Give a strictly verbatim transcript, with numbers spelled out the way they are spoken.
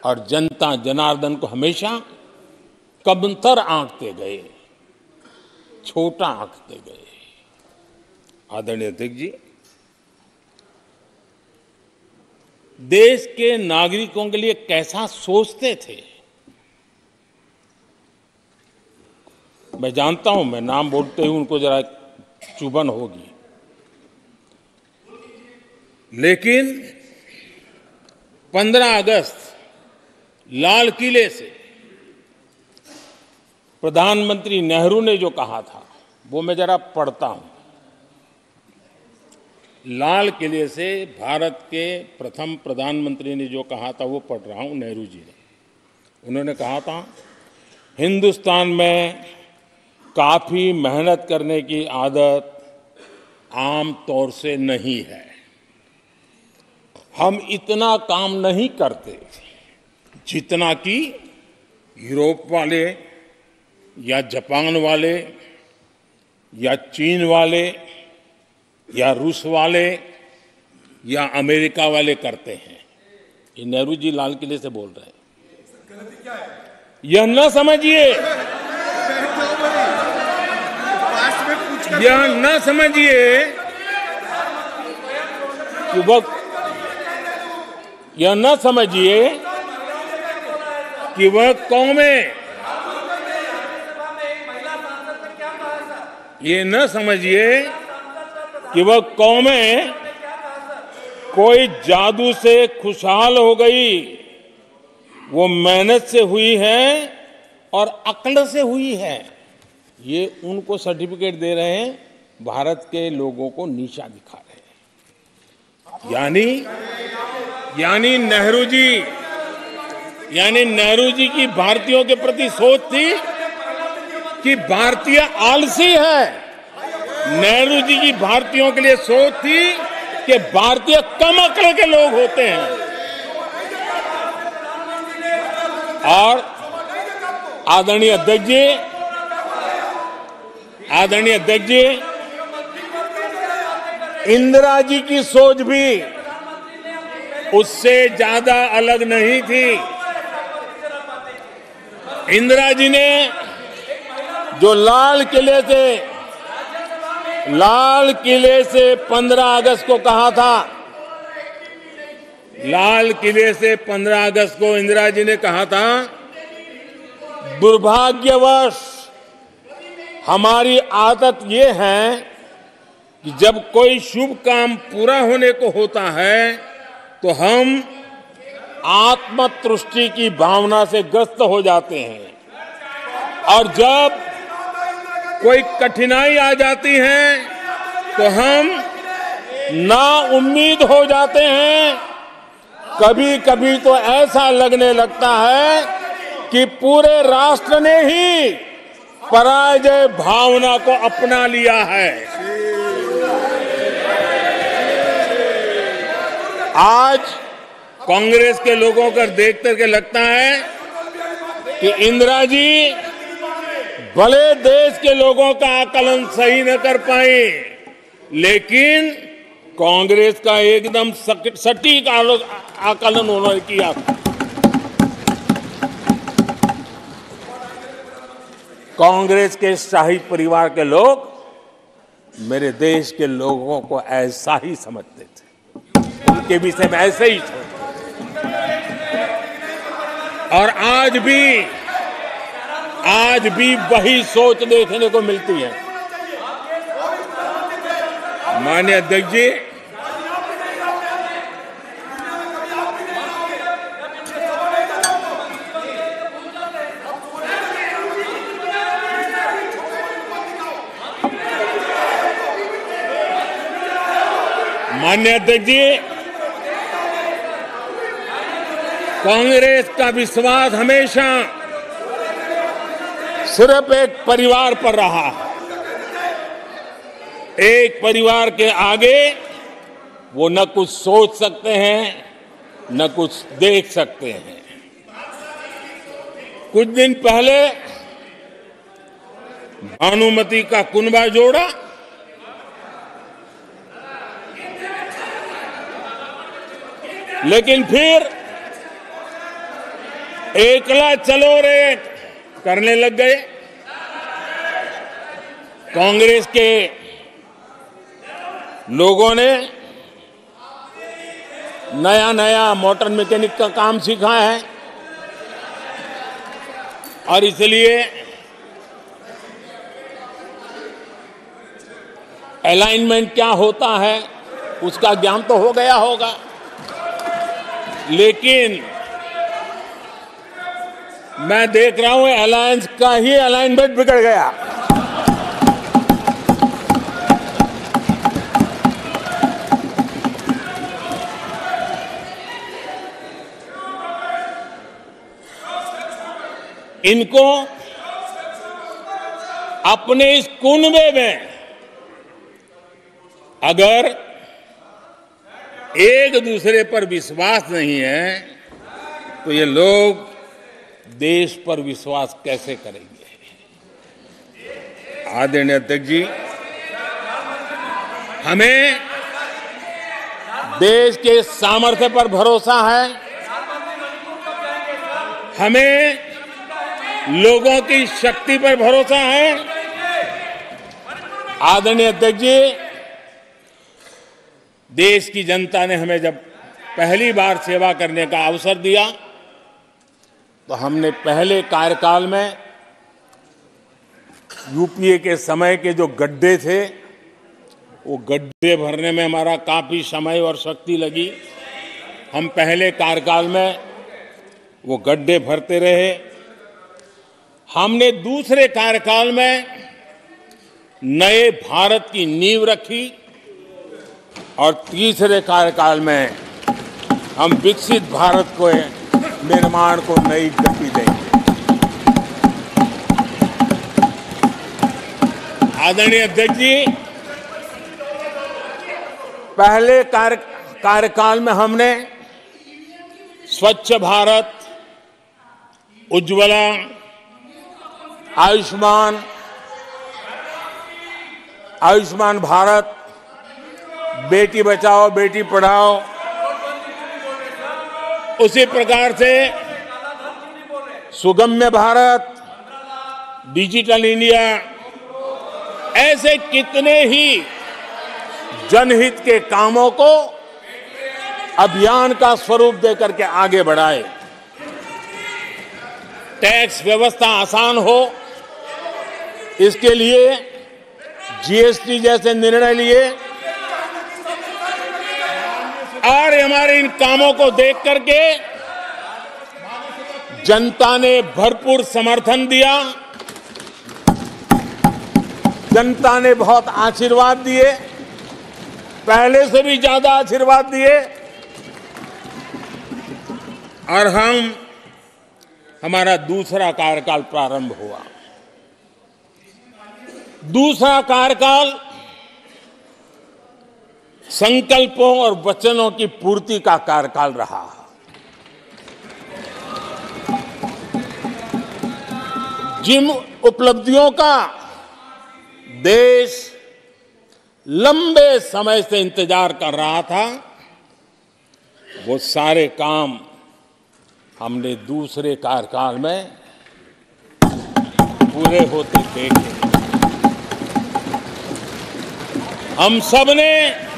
और जनता जनार्दन को हमेशा कमतर आंकते गए, छोटा आंकते गए। आदरणीय अध्यक्ष जी, देश के नागरिकों के लिए कैसा सोचते थे, मैं जानता हूं, मैं नाम बोलते ही उनको जरा चुभन होगी, लेकिन पंद्रह अगस्त लाल किले से प्रधानमंत्री नेहरू ने जो कहा था वो मैं जरा पढ़ता हूं। लाल किले से भारत के प्रथम प्रधानमंत्री ने जो कहा था वो पढ़ रहा हूं, नेहरू जी ने। उन्होंने कहा था, हिंदुस्तान में काफी मेहनत करने की आदत आम तौर से नहीं है। हम इतना काम नहीं करते जितना कि यूरोप वाले या जापान वाले या चीन वाले या रूस वाले या अमेरिका वाले करते हैं। ये नेहरू जी लाल किले से बोल रहे हैं। यह न समझिए, यह न समझिए कि वह यह न समझिए कि वह कौमें, ये न समझिए कि वह कौमें कोई जादू से खुशहाल हो गई। वो मेहनत से हुई है और अक्ल से हुई है। ये उनको सर्टिफिकेट दे रहे हैं, भारत के लोगों को नीचा दिखा रहे हैं। यानी यानी नेहरू जी यानी नेहरू जी की भारतीयों के प्रति सोच थी कि भारतीय आलसी है। नेहरू जी की भारतीयों के लिए सोच थी कि भारतीय कम अक्ल के लोग होते हैं। और आदरणीय अध्यक्ष जी आदरणीय अध्यक्ष जी इंदिरा जी की सोच भी उससे ज्यादा अलग नहीं थी। इंदिरा जी ने जो लाल किले से लाल किले से पंद्रह अगस्त को कहा था, लाल किले से पंद्रह अगस्त को इंदिरा जी ने कहा था, दुर्भाग्यवश हमारी आदत ये है कि जब कोई शुभ काम पूरा होने को होता है तो हम आत्मतुष्टि की भावना से ग्रस्त हो जाते हैं, और जब कोई कठिनाई आ जाती है तो हम ना उम्मीद हो जाते हैं। कभी कभी तो ऐसा लगने लगता है कि पूरे राष्ट्र ने ही पराजय भावना को अपना लिया है। आज कांग्रेस के लोगों को देख करके लगता है कि इंदिरा जी भले देश के लोगों का आकलन सही न कर पाए, लेकिन कांग्रेस का एकदम सटीक आकलन उन्होंने किया। कांग्रेस के शाही परिवार के लोग मेरे देश के लोगों को ऐसा ही समझते थे, उनके विषय में ऐसे ही सोचते। और आज भी आज भी वही सोच देखने को मिलती है। माननीय अध्यक्ष जी, माननीय अध्यक्ष जी, कांग्रेस का विश्वास हमेशा सिर्फ एक परिवार पर रहा है। एक परिवार के आगे वो न कुछ सोच सकते हैं न कुछ देख सकते हैं। कुछ दिन पहले भानुमति का कुनबा जोड़ा लेकिन फिर एकला चलो रे करने लग गए। कांग्रेस के लोगों ने नया नया मोटर मैकेनिक का काम सीखा है और इसलिए अलाइनमेंट क्या होता है उसका ज्ञान तो हो गया होगा, लेकिन मैं देख रहा हूं अलायंस का ही अलाइनमेंट बिगड़ गया। इनको अपने इस कुनबे में अगर एक दूसरे पर विश्वास नहीं है तो ये लोग देश पर विश्वास कैसे करेंगे? आदरणीय अध्यक्ष जी, हमें देश के सामर्थ्य पर भरोसा है, हमें लोगों की शक्ति पर भरोसा है। आदरणीय अध्यक्ष जी, देश की जनता ने हमें जब पहली बार सेवा करने का अवसर दिया तो हमने पहले कार्यकाल में यूपीए के समय के जो गड्ढे थे वो गड्ढे भरने में हमारा काफी समय और शक्ति लगी। हम पहले कार्यकाल में वो गड्ढे भरते रहे। हमने दूसरे कार्यकाल में नए भारत की नींव रखी और तीसरे कार्यकाल में हम विकसित भारत को निर्माण को नई गति देंगे। आदरणीय अध्यक्ष जी, पहले कार्य कार्यकाल में हमने स्वच्छ भारत, उज्ज्वला, आयुष्मान आयुष्मान भारत, बेटी बचाओ बेटी पढ़ाओ, उसी प्रकार से सुगम्य भारत, डिजिटल इंडिया, ऐसे कितने ही जनहित के कामों को अभियान का स्वरूप देकर के आगे बढ़ाए। टैक्स व्यवस्था आसान हो, इसके लिए जीएसटी जैसे निर्णय लिए और हमारे इन कामों को देख करके जनता ने भरपूर समर्थन दिया, जनता ने बहुत आशीर्वाद दिए, पहले से भी ज्यादा आशीर्वाद दिए और हम हमारा दूसरा कार्यकाल प्रारंभ हुआ। दूसरा कार्यकाल संकल्पों और वचनों की पूर्ति का कार्यकाल रहा। जिन उपलब्धियों का देश लंबे समय से इंतजार कर रहा था, वो सारे काम हमने दूसरे कार्यकाल में पूरे होते देखे। हम सब ने